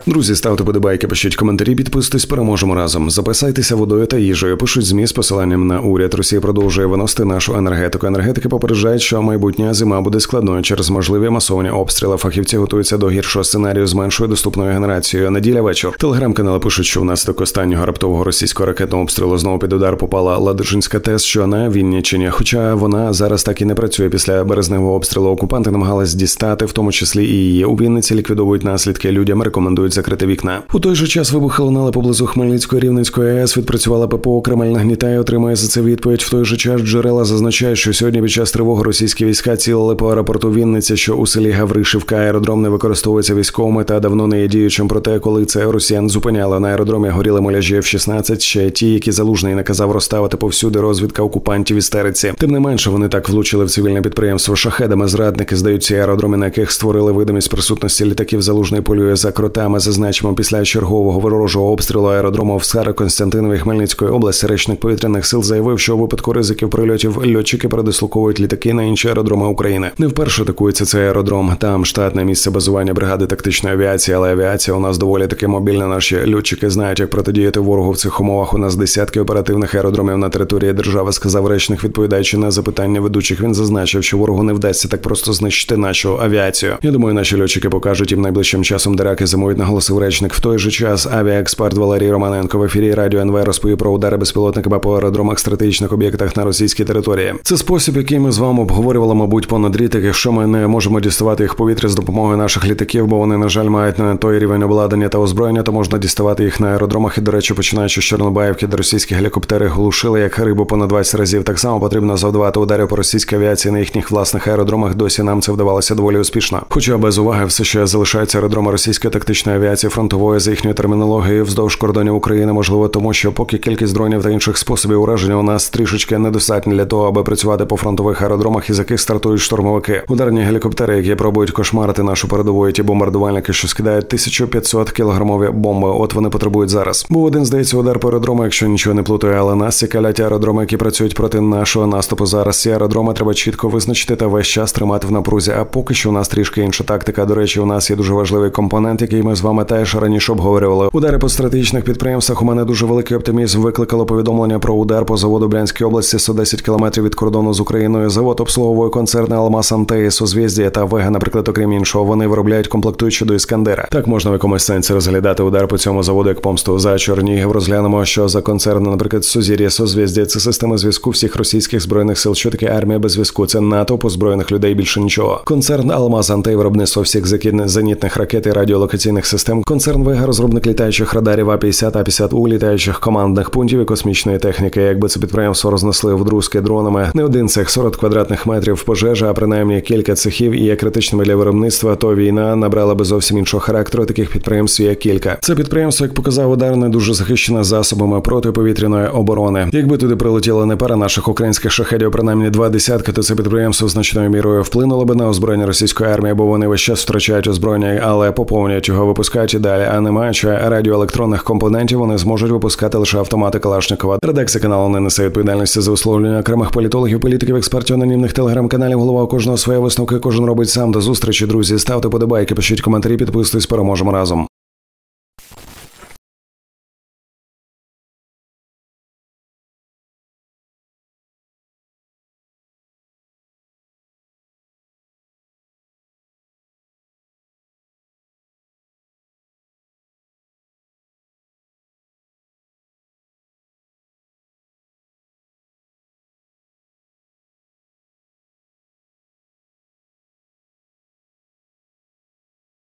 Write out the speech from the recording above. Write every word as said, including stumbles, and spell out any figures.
Друзі, ставте подобайки, пишіть коментарі, підписуйтесь, переможемо разом. Запасайтеся водою та їжею, пишуть ЗМІ з посиланням на уряд. Росія продовжує виносити нашу енергетику. Енергетики попереджають, що майбутня зима буде складною через можливі масовані обстріли. Фахівці готуються до гіршого сценарію з меншою доступною генерацією. Неділя вечір. Телеграм-канали пишуть, що внаслідок останнього раптового російського ракетного обстрілу знову під удар попала Ладижинська ТЕС, що на Вінниччині. Хоча вона зараз так і не працює. Після березневого обстрілу окупанти намагались дістати, в тому числі і її. У Вінниці ліквідовують наслідки. Людям рекомендують закрити вікна. У той же час вибухи лунали поблизу Хмельницької, Рівненської АЕС, відпрацювала ППО, Кремль нагнітає, отримає за це відповідь. В той же час джерела зазначають, що сьогодні під час тривоги російські війська цілили по аеропорту Вінниця, що у селі Гавришівка. Аеродром не використовується військовими та давно не є діючим. Проте, коли це росіян зупиняли, на аеродромі горіли муляжі еф шістнадцять, ще ті, які Залужний наказав розставити повсюди, розвідка окупантів істериці. Тим не менше, вони так влучили в цивільне підприємство шахедами. Зрадники здають ці аеродроми, на яких створили видимість присутності літаків. Залужний полює за кротами. Зазначимо, після чергового ворожого обстрілу аеродрому в Староконстянтинові Хмельницької області речник повітряних сил заявив, що у випадку ризиків прильотів льотчики передислоковують літаки на інші аеродроми України. Не вперше атакується цей аеродром. Там штатне місце базування бригади тактичної авіації, але авіація у нас доволі таки мобільна. Наші льотчики знають, як протидіяти ворогу в цих умовах. У нас десятки оперативних аеродромів на території держави, сказав речник, відповідаючи на запитання ведучих. Він зазначив, що ворогу не вдасться так просто знищити нашу авіацію. Я думаю, наші льотчики покажуть їм найближчим часом, де раки зимують, наголосив речник. В той же час авіаексперт Валерій Романенко в ефірі Радіо ен ве розповів про удари безпілотниками по аеродромах, стратегічних об'єктах на російській території. Це спосіб, який ми з вами обговорювали, мабуть, понад рік. Якщо ми не можемо діставати їх в повітря з допомогою наших літаків, бо вони, на жаль, мають не той рівень обладнання та озброєння, то можна діставати їх на аеродромах. І, до речі, починаючи з Чорнобаївки, де російські гелікоптери глушили як рибу понад двадцять разів. Так само потрібно завдавати ударів по російській авіації на їхніх власних аеродромах. Досі нам це вдавалося доволі успішно. Хоча без уваги все ще залишаються аеродроми російської тактичної авіації фронтової, за їхньою термінологією, вздовж кордонів України, можливо, тому що поки кількість дронів та інших способів ураження у нас трішечки недостатньо для того, аби працювати по фронтових аеродромах, із яких стартують штурмовики. Ударні гелікоптери, які пробують кошмарити нашу передову, і ті бомбардувальники, що скидають тисяча п'ятсот кілограмові бомби, от вони потребують зараз. Був один, здається, удар по аеродрому, якщо нічого не плутаю, але нас цікавлять аеродроми, які працюють проти нашого наступу. Зараз ці аеродроми треба чітко визначити та весь час тримати в напрузі. А поки що у нас трішки інша тактика. До речі, у нас є дуже важливий компонент, який ми з вами теж раніше обговорювали. Удари по стратегічних підприємствах. У мене дуже великий оптимізм викликало повідомлення про удар по заводу Брянській області, сто десять кілометрів від кордону з Україною. Завод обслуговує концерни «Алмаз Антеї», «Созвіздя» та «Вега», наприклад, окрім іншого. Вони виробляють комплектуючі до «Іскандера». Так можна в якомусь сенсі розглядати удар по цьому заводу як помсту за Чернігів. Розглянемо, що за концерни, наприклад, «Сузір'я», «Созвіздя» – це система зв'язку всіх російських збройних сил. Що таке армія без зв'язку? Це НАТО, позброєних людей, більше нічого. Концерн «Алмаз Антеї» – виробництво всіх зенітних ракет і радіолокаційних систем. Концерн «Вега» – розробник літаючих радарів А п'ятдесят, А п'ятдесят У, літаючих командних пунктів і космічної техніки. Якби це підприємство рознесли вдрузки дронами, не один цех, сорок квадратних метрів пожежа, а принаймні кілька цехів і є критичними для виробництва, то війна набрала би зовсім іншого характеру. Таких підприємств є кілька. Це підприємство, як показав удар, не дуже захищене засобами протиповітряної оборони. Якби туди прилетіло не пара наших українських шахедів, принаймні два десятки, то це підприємство значною мірою вплинуло би на озброєння російської армії, бо вони весь час втрачають озброєння, але поповнюють його, випускають і далі. А не маючи радіоелектронних компонентів, вони зможуть випускати лише автомати Калашникова. Редакція каналу не несе відповідальності за висловлення окремих політологів, політиків, експертів, анонімних телеграм-каналів. Голова у кожного своє висновки, кожен робить сам. До зустрічі, друзі. Ставте подобайки, пишіть коментарі, підписуйтесь, переможемо разом.